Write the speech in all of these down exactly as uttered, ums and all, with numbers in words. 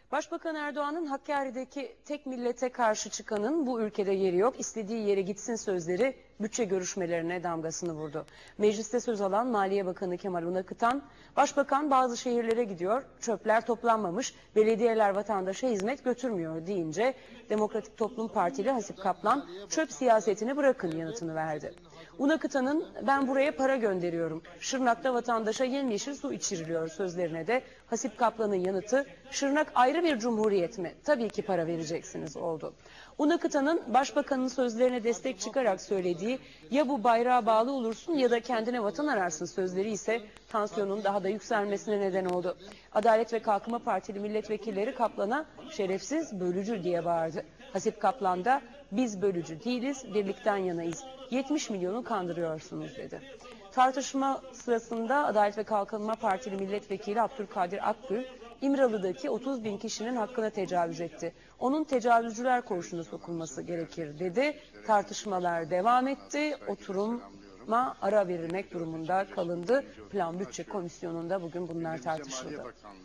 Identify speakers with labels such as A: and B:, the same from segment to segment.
A: Başbakan Erdoğan'ın Hakkari'deki tek millete karşı çıkanın bu ülkede yeri yok, istediği yere gitsin sözleri bütçe görüşmelerine damgasını vurdu. Mecliste söz alan Maliye Bakanı Kemal Unakıtan, Başbakan bazı şehirlere gidiyor, çöpler toplanmamış, belediyeler vatandaşa hizmet götürmüyor deyince Demokratik Toplum Partili Hasip Kaplan, çöp siyasetini bırakın yanıtını verdi. Unakıtan'ın ben buraya para gönderiyorum, Şırnak'ta vatandaşa yemyeşil su içiriliyor sözlerine de Hasip Kaplan'ın yanıtı, Şırnak ayrı bir cumhuriyet mi? Tabii ki para vereceksiniz oldu. Unakıtan'ın başbakanın sözlerine destek çıkarak söylediği ya bu bayrağa bağlı olursun ya da kendine vatan ararsın sözleri ise tansiyonun daha da yükselmesine neden oldu. Adalet ve Kalkınma Partili milletvekilleri Kaplan'a şerefsiz, bölücü diye bağırdı. Hasip Kaplan da biz bölücü değiliz, birlikten yanayız. yetmiş milyonu kandırıyorsunuz dedi. Tartışma sırasında Adalet ve Kalkınma Partili milletvekili Abdülkadir Akgül, İmralı'daki otuz bin kişinin hakkına tecavüz etti. Onun tecavüzcüler koğuşuna sokulması gerekir dedi. Tartışmalar devam etti. Oturuma ara verilmek durumunda kalındı. Plan Bütçe Komisyonu'nda bugün bunlar tartışıldı.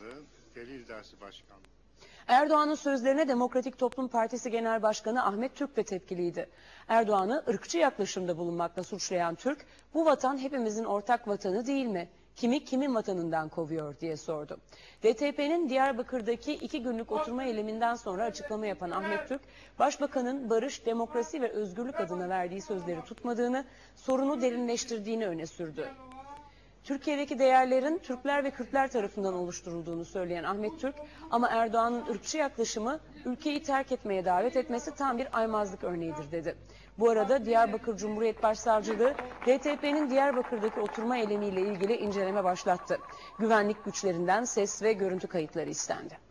A: Erdoğan'ın sözlerine Demokratik Toplum Partisi Genel Başkanı Ahmet Türk de tepkiliydi. Erdoğan'ı ırkçı yaklaşımda bulunmakla suçlayan Türk, bu vatan hepimizin ortak vatanı değil mi? Kimi kimin vatanından kovuyor diye sordu. D T P'nin Diyarbakır'daki iki günlük oturma eyleminden sonra açıklama yapan Ahmet Türk, Başbakanın barış, demokrasi ve özgürlük adına verdiği sözleri tutmadığını, sorunu derinleştirdiğini öne sürdü. Türkiye'deki değerlerin Türkler ve Kürtler tarafından oluşturulduğunu söyleyen Ahmet Türk, ama Erdoğan'ın ırkçı yaklaşımı ülkeyi terk etmeye davet etmesi tam bir aymazlık örneğidir dedi. Bu arada Diyarbakır Cumhuriyet Başsavcılığı D T P'nin Diyarbakır'daki oturma eylemiyle ilgili inceleme başlattı. Güvenlik güçlerinden ses ve görüntü kayıtları istendi.